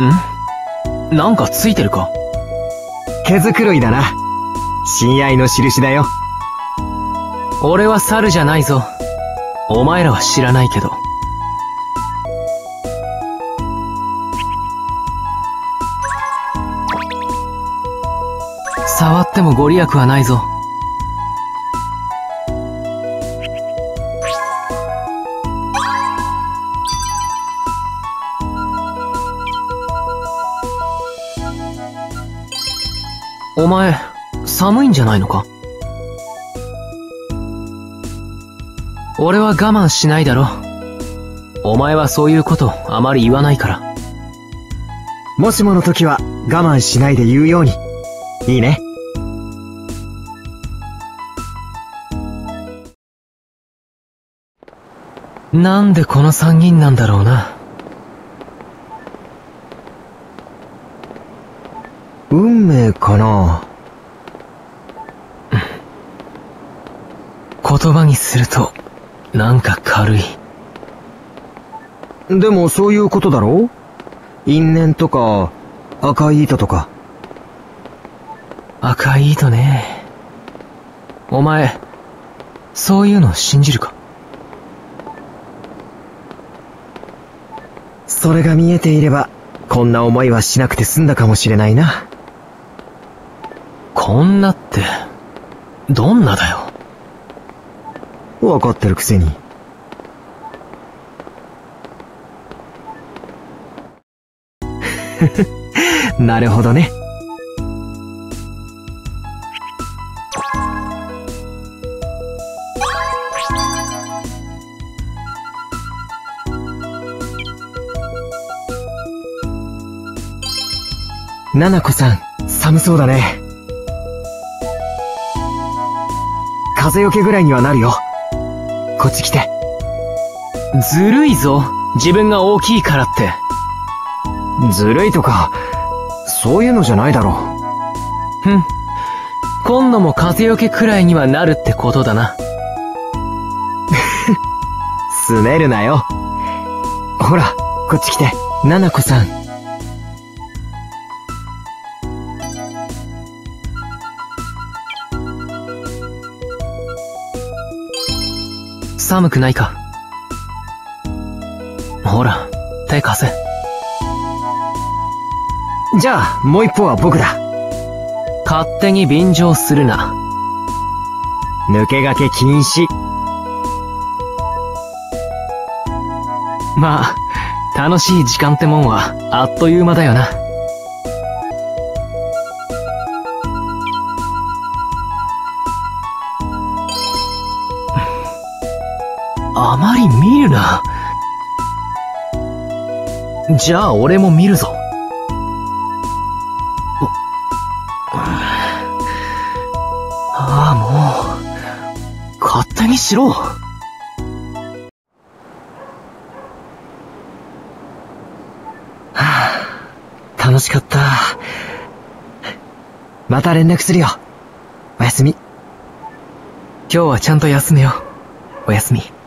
なんかついてるか？ 毛づくろいだな。親愛の印だよ。 俺は猿じゃないぞ。お前らは知らないけど。触ってもご利益はないぞ。お前、寒いんじゃないのか？俺は我慢しないだろ。お前はそういうことあまり言わないから。 もしもの時は我慢しないで言うように。いいね。 なんでこの3人なんだろうな。 運命かな。 言葉にすると、なんか軽い。 でもそういうことだろ？因縁とか、赤い糸とか。 赤い糸ね。お前、そういうの信じるか？ それが見えていれば、こんな思いはしなくて済んだかもしれないな。 こんなって、どんなだよ。 わかってるくせに。なるほどね。ななこさん、寒そうだね。風よけぐらいにはなるよ。こっち来て。 ずるいぞ。自分が大きいからって。 ずるいとか、そういうのじゃないだろ。 今度も風よけくらいにはなるってことだな。 すねるなよ。ほら、こっち来て、ななこさん。 寒くないか？ほら、手貸せ。 じゃあ、もう一方は僕だ。 勝手に便乗するな。 抜け駆け禁止。 まあ、楽しい時間ってもんは、あっという間だよな。あまり見るな。じゃあ俺も見るぞ。ああ、もう、勝手にしろ。はあ、楽しかった。また連絡するよ。おやすみ。 今日はちゃんと休めよ。おやすみ。